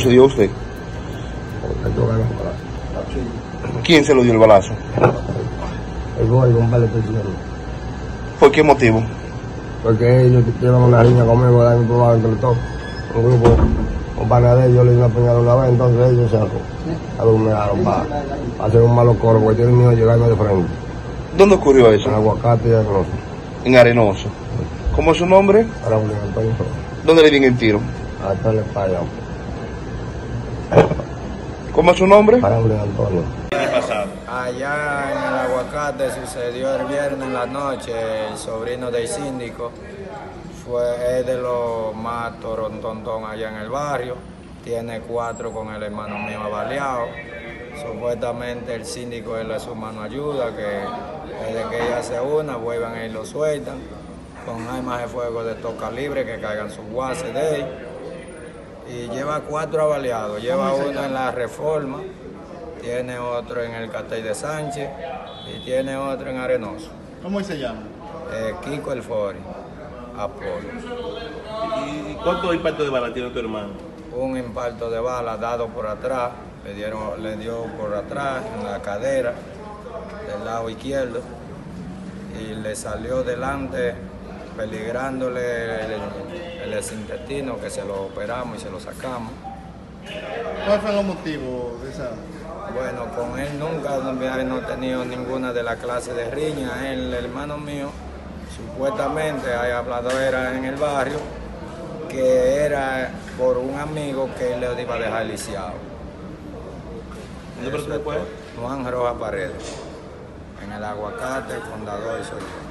se dio a usted? ¿Quién se lo dio el balazo? El gordo, un vale diciendo. ¿Por qué motivo? Porque ellos llevan una riña conmigo el año probado entre todos. Un grupo, un panadero, yo le di una puñalada una vez, entonces ellos se aglomeraron para hacer un malo coro, porque tienen miedo de llegarme de frente. ¿Dónde ocurrió eso? En Aguacate y Arenoso. En Arenoso. ¿Cómo es su nombre? Raúl Antonio. ¿Dónde le dieron el tiro? Hasta el España. ¿Cómo es su nombre? Raúl Antonio. Allá en el Aguacate sucedió el viernes en la noche. El sobrino del síndico es de los más torontontón allá en el barrio. Tiene 4 con el hermano mío baleado. Supuestamente el síndico es su mano ayuda, que desde que ella se una vuelvan y lo sueltan con armas de fuego de todo calibre que caigan sus guases de él. Y lleva 4 avaliados, lleva uno en la Reforma, tiene otro en el Catey de Sánchez y tiene otro en Arenoso. ¿Cómo se llama? Kiko El Fori, Apolo. ¿Y cuántos impactos de bala tiene tu hermano? Un impacto de bala dado por atrás, le dio por atrás en la cadera del lado izquierdo y le salió delante peligrándole el intestino, que se lo operamos y se lo sacamos. ¿Cuáles fueron los motivos de esa? Bueno, con él nunca no he tenido ninguna de la clase de riña. El hermano mío, supuestamente hay habladera en el barrio, que era por un amigo que él le iba a dejar lisiado. ¿Dónde fue? Juan Rojas Paredes, en el Aguacate, Condado y Soy.